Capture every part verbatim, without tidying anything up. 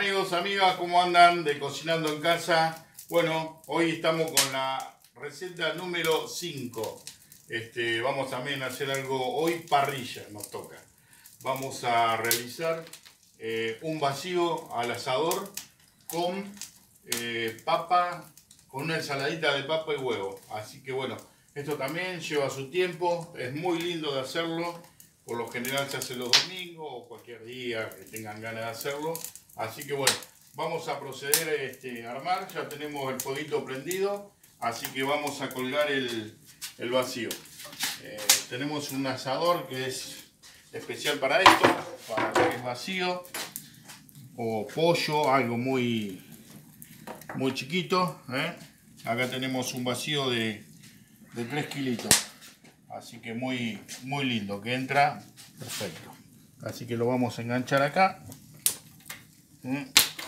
Amigos, amigas, ¿cómo andan de Cocinando en Casa? Bueno, hoy estamos con la receta número cinco. Este, vamos también a hacer algo, hoy parrilla nos toca. Vamos a realizar eh, un vacío al asador con eh, papa, con una ensaladita de papa y huevo. Así que bueno, esto también lleva su tiempo, es muy lindo de hacerlo. Por lo general se hace los domingos o cualquier día que tengan ganas de hacerlo. Así que bueno, vamos a proceder a este, armar. Ya tenemos el fueguito prendido, así que vamos a colgar el, el vacío. Eh, tenemos un asador que es especial para esto, para el vacío o pollo, algo muy, muy chiquito, ¿eh? Acá tenemos un vacío de, de tres kilitos. Así que muy, muy lindo, que entra perfecto. Así que lo vamos a enganchar acá. ¿Mm?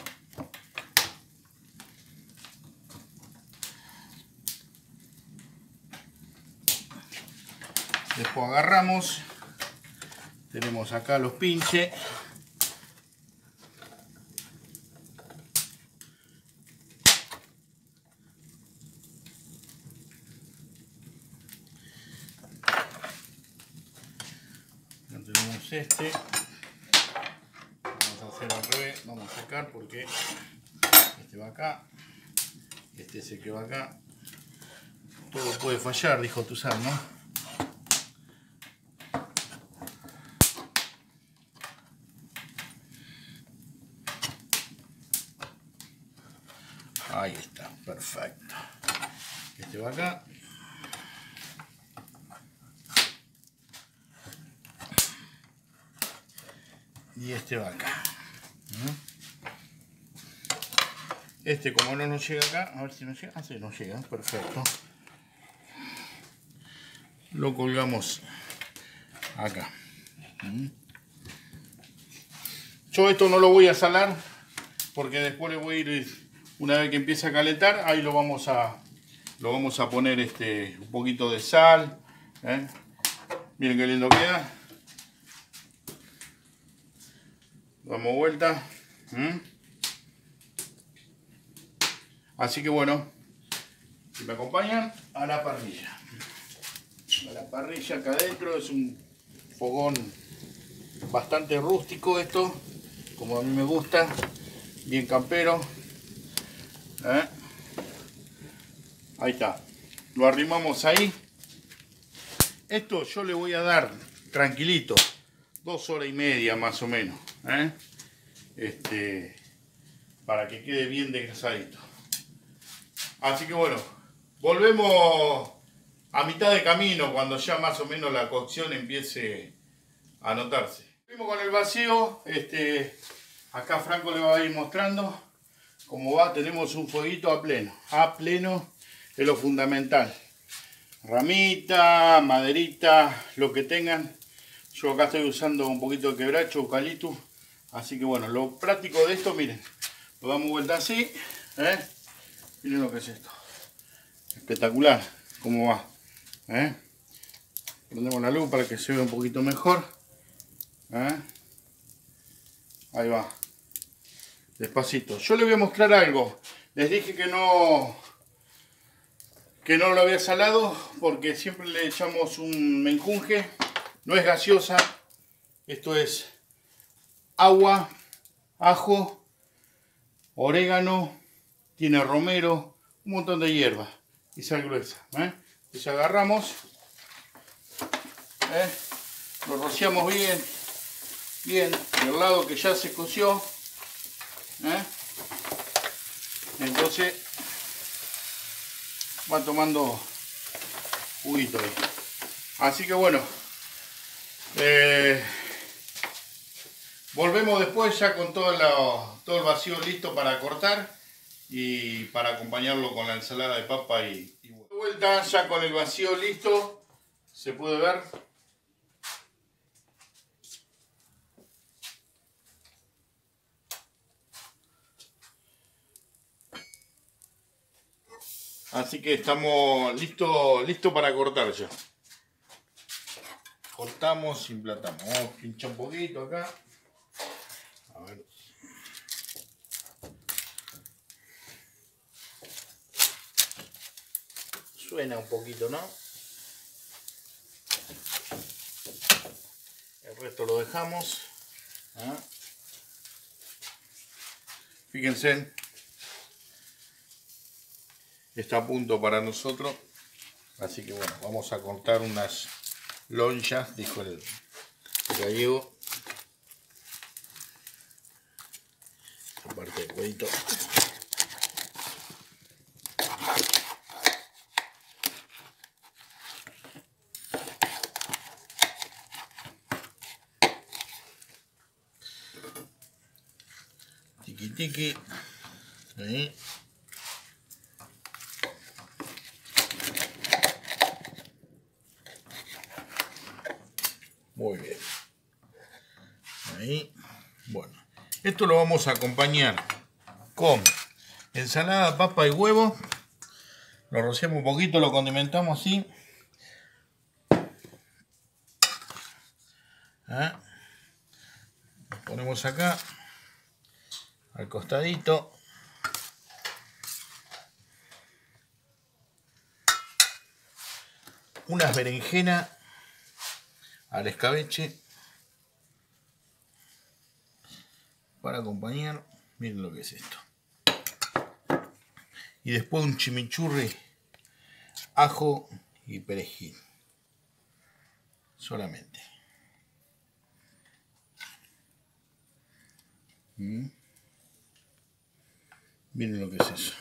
Después agarramos. Tenemos acá los pinches. Tenemos este, vamos a hacer al revés, vamos a sacar porque este va acá, este es el que va acá. Todo puede fallar, dijo Tuzán, ¿no? Ahí está, perfecto. Este va acá. Y este va acá. Este, como no nos llega acá, a ver si nos llega. Ah, sí, nos llega, perfecto. Lo colgamos acá. Yo esto no lo voy a salar porque después le voy a ir, una vez que empiece a calentar, ahí lo vamos a lo vamos a poner este un poquito de sal. ¿eh? Miren qué lindo queda. Damos vuelta. ¿Mm? Así que bueno, si me acompañan a la parrilla. A la parrilla acá adentro es un fogón bastante rústico esto, como a mí me gusta, bien campero. ¿Eh? Ahí está. Lo arrimamos ahí. Esto yo le voy a dar tranquilito, dos horas y media más o menos. ¿Eh? Este, para que quede bien desgrasadito. Así que bueno, volvemos a mitad de camino cuando ya más o menos la cocción empiece a notarse. Volvemos con el vacío. Este, acá Franco le va a ir mostrando cómo va. Tenemos un fueguito a pleno. A pleno es lo fundamental. Ramita, maderita, lo que tengan. Yo acá estoy usando un poquito de quebracho, eucalipto. Así que bueno, lo práctico de esto, miren, lo damos vuelta así, ¿eh? Miren lo que es esto. Espectacular, cómo va. ¿Eh? Prendemos la luz para que se vea un poquito mejor. ¿Eh? Ahí va. Despacito. Yo les voy a mostrar algo. Les dije que no, que no lo había salado porque siempre le echamos un menjunje. No es gaseosa. Esto es agua, ajo, orégano, tiene romero, un montón de hierba y sal gruesa. ¿eh? Entonces agarramos, ¿eh? lo rociamos bien, bien, del lado que ya se coció. ¿eh? Entonces va tomando juguito ahí. Así que bueno, eh, volvemos después ya con todo, la, todo el vacío listo para cortar y para acompañarlo con la ensalada de papa y, y huevo. De vuelta ya con el vacío listo, se puede ver. Así que estamos listos listo para cortar ya. Cortamos y emplatamos. Vamos a pinchar un poquito acá. A ver. suena un poquito, ¿no? El resto lo dejamos. ¿Ah? Fíjense, está a punto para nosotros, así que bueno, vamos a cortar unas lonchas, dijo el gallego. Esta parte del cuadrito. Tiki tiki. Ahí. Muy bien. Ahí. Bueno. Esto lo vamos a acompañar con ensalada, papa y huevo. Lo rociamos un poquito, lo condimentamos así. ¿Ah? Lo ponemos acá. Al costadito. Unas berenjenas al escabeche para acompañar. Miren lo que es esto. Y después un chimichurri, ajo y perejil. Solamente. ¿Mm? Miren lo que es eso.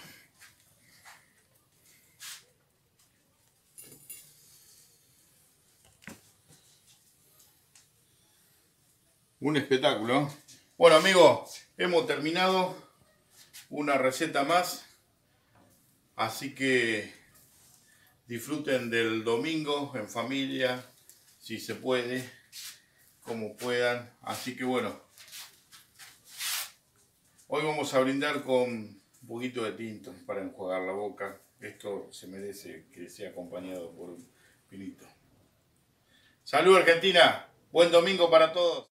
Un espectáculo. Bueno amigos, hemos terminado una receta más. Así que disfruten del domingo en familia, si se puede, como puedan. Así que bueno, hoy vamos a brindar con un poquito de tinto para enjuagar la boca. Esto se merece que sea acompañado por un vinito. ¡Salud Argentina! Buen domingo para todos.